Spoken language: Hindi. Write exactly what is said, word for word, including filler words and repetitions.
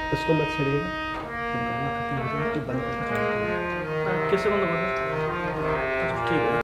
उसको मत छेड़ेगा। जब गाना खत्म हो जाए तो बंद करके चला जाएगा। कैसे बंद कर? ठीक है।